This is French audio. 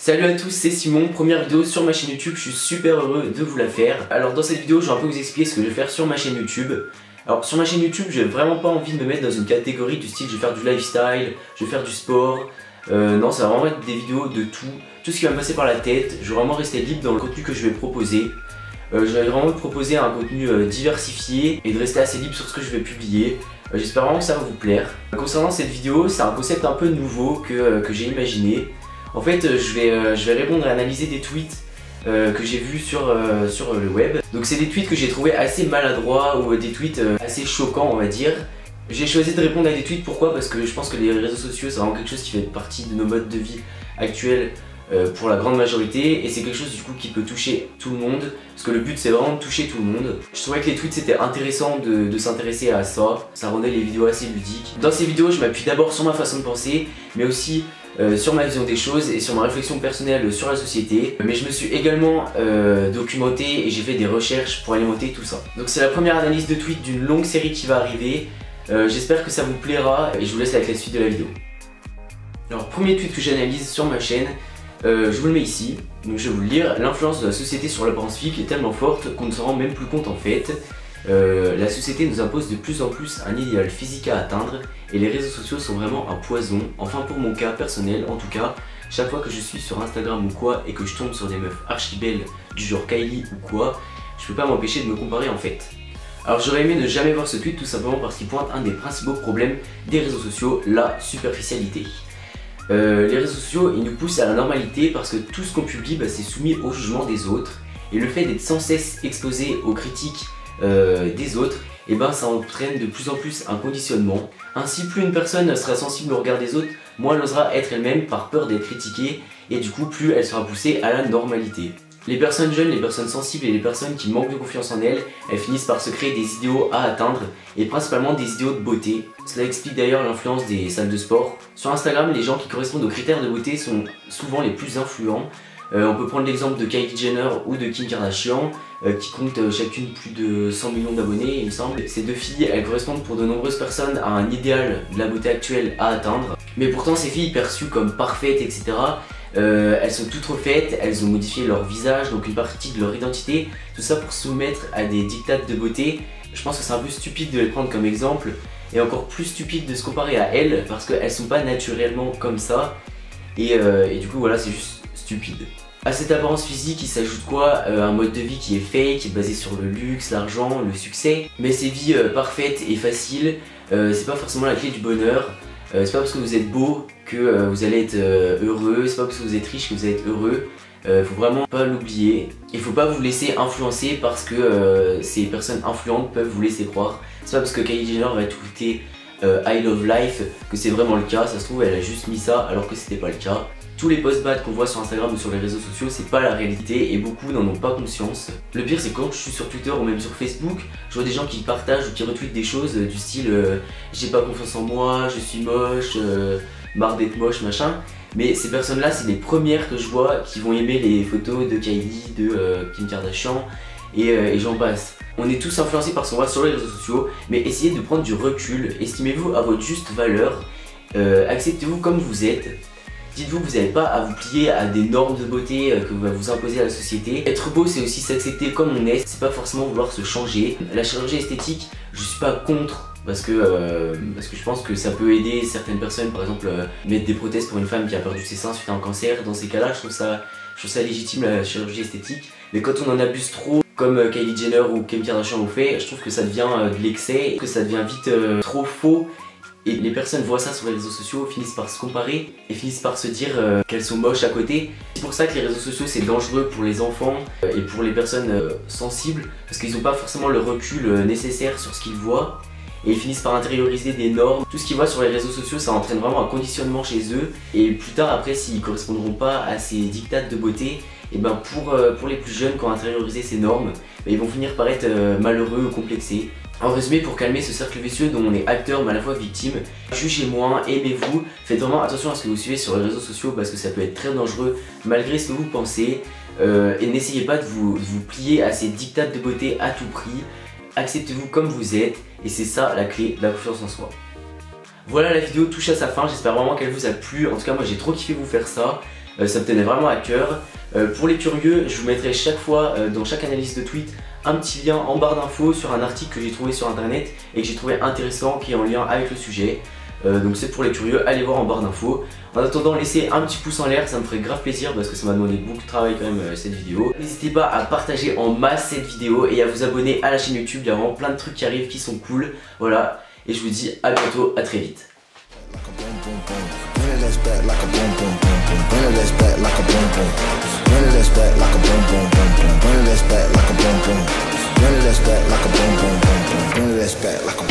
Salut à tous, c'est Simon, première vidéo sur ma chaîne YouTube, je suis super heureux de vous la faire. Alors dans cette vidéo, je vais un peu vous expliquer ce que je vais faire sur ma chaîne YouTube. Alors sur ma chaîne YouTube, j'ai vraiment pas envie de me mettre dans une catégorie du style je vais faire du lifestyle, je vais faire du sport. Non, ça va vraiment être des vidéos de tout ce qui va me passer par la tête. Je vais vraiment rester libre dans le contenu que je vais proposer. Je vais vraiment proposer un contenu diversifié et de rester assez libre sur ce que je vais publier. J'espère vraiment que ça va vous plaire. Concernant cette vidéo, c'est un concept un peu nouveau que j'ai imaginé. En fait, je vais répondre et analyser des tweets que j'ai vus sur le web. Donc c'est des tweets que j'ai trouvé assez maladroits ou des tweets assez choquants, on va dire. J'ai choisi de répondre à des tweets, pourquoi? Parce que je pense que les réseaux sociaux c'est vraiment quelque chose qui fait partie de nos modes de vie actuels pour la grande majorité, et c'est quelque chose du coup qui peut toucher tout le monde, parce que le but c'est vraiment de toucher tout le monde. Je trouvais que les tweets c'était intéressant de s'intéresser à ça, ça rendait les vidéos assez ludiques. Dans ces vidéos je m'appuie d'abord sur ma façon de penser, mais aussi sur ma vision des choses et sur ma réflexion personnelle sur la société, mais je me suis également documenté et j'ai fait des recherches pour alimenter tout ça. Donc c'est la première analyse de tweet d'une longue série qui va arriver. J'espère que ça vous plaira et je vous laisse avec la suite de la vidéo. Alors premier tweet que j'analyse sur ma chaîne, je vous le mets ici, donc je vais vous le lire. L'influence de la société sur l'apparence physique est tellement forte qu'on ne s'en rend même plus compte en fait. La société nous impose de plus en plus un idéal physique à atteindre et les réseaux sociaux sont vraiment un poison. Enfin pour mon cas personnel en tout cas, chaque fois que je suis sur Instagram ou quoi et que je tombe sur des meufs archi belles du genre Kylie ou quoi, je peux pas m'empêcher de me comparer en fait. Alors j'aurais aimé ne jamais voir ce tweet tout simplement parce qu'il pointe un des principaux problèmes des réseaux sociaux, la superficialité. Les réseaux sociaux ils nous poussent à la normalité parce que tout ce qu'on publie c'est soumis au jugement des autres, et le fait d'être sans cesse exposé aux critiques des autres, et ça entraîne de plus en plus un conditionnement. Ainsi plus une personne sera sensible au regard des autres, moins elle osera être elle-même par peur d'être critiquée, et du coup plus elle sera poussée à la normalité. Les personnes jeunes, les personnes sensibles et les personnes qui manquent de confiance en elles, elles finissent par se créer des idéaux à atteindre, et principalement des idéaux de beauté. Cela explique d'ailleurs l'influence des salles de sport. Sur Instagram, les gens qui correspondent aux critères de beauté sont souvent les plus influents. On peut prendre l'exemple de Kylie Jenner ou de Kim Kardashian qui comptent chacune plus de 100 millions d'abonnés il me semble. Ces deux filles elles correspondent pour de nombreuses personnes à un idéal de la beauté actuelle à atteindre. Mais pourtant ces filles perçues comme parfaites etc. Elles sont toutes refaites, elles ont modifié leur visage, donc une partie de leur identité, tout ça pour se soumettre à des dictats de beauté. Je pense que c'est un peu stupide de les prendre comme exemple, et encore plus stupide de se comparer à elles parce qu'elles sont pas naturellement comme ça, et du coup voilà, c'est juste stupide. À cette apparence physique il s'ajoute quoi? Un mode de vie qui est fake, basé sur le luxe, l'argent, le succès. Mais ces vies parfaites et faciles, c'est pas forcément la clé du bonheur. C'est pas parce que vous êtes beau que vous allez être heureux, c'est pas parce que vous êtes riche que vous allez être heureux. Faut vraiment pas l'oublier. Il faut pas vous laisser influencer parce que ces personnes influentes peuvent vous laisser croire. C'est pas parce que Kylie Jenner va tweeter I love life que c'est vraiment le cas. Ça se trouve elle a juste mis ça alors que c'était pas le cas. Tous les posts bad qu'on voit sur Instagram ou sur les réseaux sociaux c'est pas la réalité et beaucoup n'en ont pas conscience. Le pire c'est quand je suis sur Twitter ou même sur Facebook, je vois des gens qui partagent ou qui retweetent des choses du style j'ai pas confiance en moi, je suis moche, marre d'être moche machin. Mais ces personnes là c'est les premières que je vois qui vont aimer les photos de Kylie, de Kim Kardashian et j'en passe. On est tous influencés par ce qu'on voit sur les réseaux sociaux, mais essayez de prendre du recul, estimez-vous à votre juste valeur, acceptez-vous comme vous êtes. Dites-vous que vous n'avez pas à vous plier à des normes de beauté que va vous imposer la société. Être beau c'est aussi s'accepter comme on est, c'est pas forcément vouloir se changer. La chirurgie esthétique, je suis pas contre parce que je pense que ça peut aider certaines personnes, par exemple mettre des prothèses pour une femme qui a perdu ses seins suite à un cancer. Dans ces cas là je trouve ça légitime la chirurgie esthétique. Mais quand on en abuse trop, comme Kylie Jenner ou Kim Kardashian ont fait, je trouve que ça devient de l'excès, que ça devient vite trop faux. Et les personnes voient ça sur les réseaux sociaux, finissent par se comparer et finissent par se dire qu'elles sont moches à côté. C'est pour ça que les réseaux sociaux c'est dangereux pour les enfants et pour les personnes sensibles, parce qu'ils n'ont pas forcément le recul nécessaire sur ce qu'ils voient et ils finissent par intérioriser des normes. Tout ce qu'ils voient sur les réseaux sociaux ça entraîne vraiment un conditionnement chez eux, et plus tard après s'ils ne correspondront pas à ces dictats de beauté, et pour les plus jeunes qui ont intériorisé ces normes, ils vont finir par être malheureux ou complexés. En résumé, pour calmer ce cercle vicieux dont on est acteur mais à la fois victime, jugez moins, aimez-vous, faites vraiment attention à ce que vous suivez sur les réseaux sociaux parce que ça peut être très dangereux malgré ce que vous pensez, et n'essayez pas de vous plier à ces dictats de beauté à tout prix. Acceptez-vous comme vous êtes et c'est ça la clé de la confiance en soi. Voilà, la vidéo touche à sa fin, j'espère vraiment qu'elle vous a plu. En tout cas moi j'ai trop kiffé vous faire ça. ça me tenait vraiment à cœur. Pour les curieux, je vous mettrai chaque fois dans chaque analyse de tweet un petit lien en barre d'infos sur un article que j'ai trouvé sur internet et que j'ai trouvé intéressant, qui est en lien avec le sujet. Donc c'est pour les curieux, allez voir en barre d'infos. En attendant, laissez un petit pouce en l'air, ça me ferait grave plaisir parce que ça m'a demandé beaucoup de travail quand même cette vidéo. N'hésitez pas à partager en masse cette vidéo et à vous abonner à la chaîne YouTube, il y a vraiment plein de trucs qui arrivent qui sont cool. Voilà, et je vous dis à bientôt, à très vite. Run it back like a